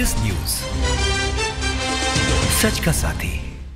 तेजस news, सच का साथी।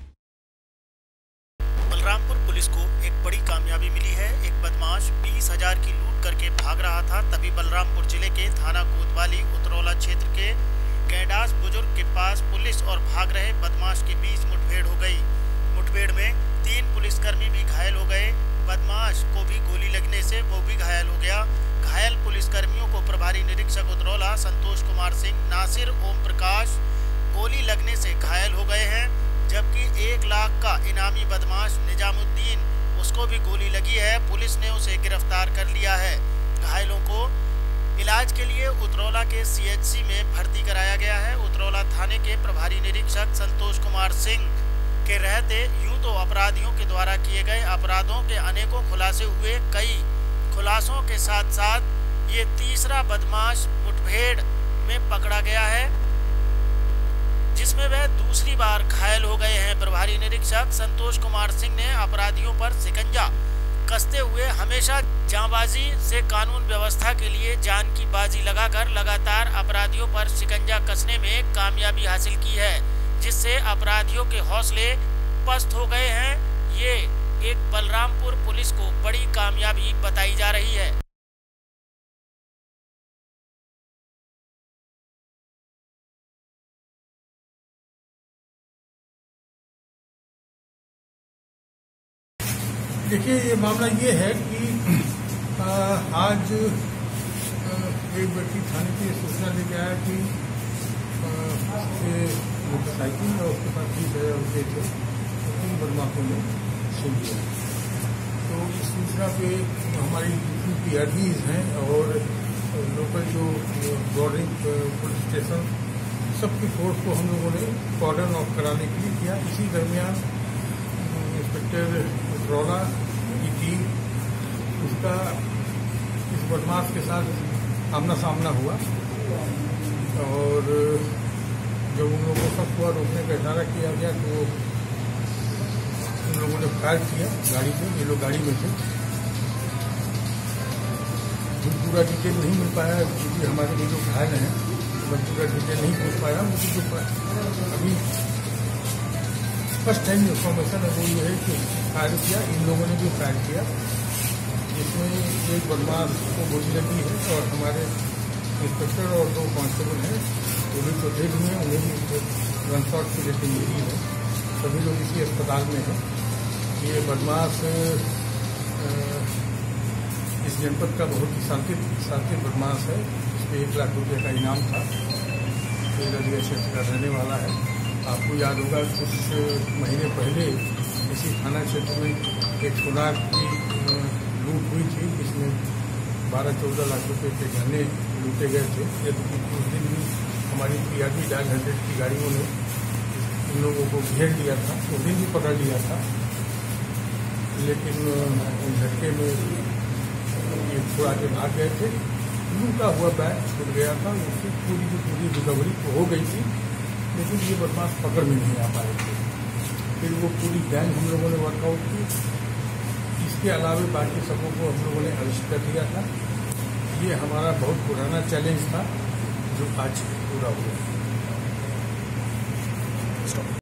Balrampur police को एक बड़ी कामयाबी मिली है। एक बदमाश 20,000 की लूट करके भाग रहा था, तभी बलरामपुर जिले के थाना कोतवाली उतरौला क्षेत्र के गैंडास बुजुर्ग के पास पुलिस और भाग रहे बदमाश के बीच मुठभेड़ हो गई। मुठभेड़ में 3 पुलिसकर्मी भी घायल हो गए। बदमाश को भी गोली लगने से वो भी घायल हो गया। घायल पुलिसकर्मियों को प्रभारी निरीक्षक उतरौला संतोष कुमार सिंह, नासिर ओम प्रकाश गोली लगने से घायल हो गए हैं, जबकि 1 लाख का इनामी बदमाश निजामुद्दीन, उसको भी गोली लगी है। पुलिस ने उसे गिरफ्तार कर लिया है। घायलों को इलाज के लिए उतरौला के CHC में भर्ती कराया गया है। उतरौला थाने के प्रभारी निरीक्षक संतोष कुमार सिंह के रहते यूं तो अपराधियों के द्वारा किए गए अपराधों के अनेकों खुलासे हुए। कई खुलासों के साथ साथ ये तीसरा बदमाश मुठभेड़ में पकड़ा गया है, जिसमें वह दूसरी बार घायल हो गए हैं। प्रभारी निरीक्षक संतोष कुमार सिंह ने अपराधियों पर शिकंजा कसते हुए हमेशा जांबाजी से कानून व्यवस्था के लिए जान की बाजी लगाकर लगातार अपराधियों पर शिकंजा कसने में कामयाबी हासिल की है, जिससे अपराधियों के हौसले पस्त हो गए हैं। ये एक बलरामपुर पुलिस को बड़ी कामयाबी बताई जा रही है। देखिए, ये मामला ये है कि आज एक व्यक्ति थाने की सूचना लेके आया कि मोटरसाइकिल और उसके पास 20,000 रुपये थे, 3 बदमाशों ने छीन लिया। तो इस सूचना पे हमारी PRDs हैं और लोकल जो बॉर्डरिंग पुलिस स्टेशन सबकी फोर्स को हम लोगों ने कॉर्डन ऑफ कराने के लिए किया। इसी दरमियान इंस्पेक्टर उतरौला की टीम उसका इस बदमाश के साथ आमना सामना हुआ और जब उन लोगों को सब हुआ रोकने का इशारा किया गया तो उन लोगों ने फायर किया गाड़ी पे। ये लोग गाड़ी में थे। पूरा डिटेल नहीं मिल पाया क्योंकि हमारे भी जो घायल हैं मैं पूरा डिटेल नहीं पूछ पाया। मुझे जो अभी फर्स्ट टाइम इन्फॉर्मेशन है वो ये है कि फायर किया, इन लोगों ने भी फायर किया, जिसमें एक बदमाश को गोली लगी है और हमारे इंस्पेक्टर और 2 कांस्टेबल हैं वो भी चौथे भी हैं, उन्हें भी गन शॉट की रेटिंग मिली है। सभी लोग इसी अस्पताल में हैं। ये बदमाश इस जनपद का बहुत ही शातिर बदमाश है। इसमें 1 लाख रुपये का इनाम था। एरिया क्षेत्र का रहने वाला है। आपको याद होगा कुछ महीने पहले इसी थाना क्षेत्र में एक सोनार की लूट हुई थी, जिसमें 12-14 लाख रुपये के गहने लूटे गए थे। यदि उस दिन भी हमारी PRD डायल 100 की गाड़ियों ने इन लोगों को घेर लिया था, उस दिन भी पकड़ लिया था, लेकिन झटके में ये थोड़ा आगे भाग गए थे। लूटा हुआ बैग छूट गया था, उसकी पूरी की पूरी रिकवरी हो गई थी, लेकिन ये बदमाश पकड़ में नहीं आ पाए थे। फिर वो पूरी गैंग हम लोगों ने वर्कआउट की। इसके अलावा बाकी सबों को हम लोगों ने अरेस्ट कर लिया था। ये हमारा बहुत पुराना चैलेंज था जो आज पूरा हुआ।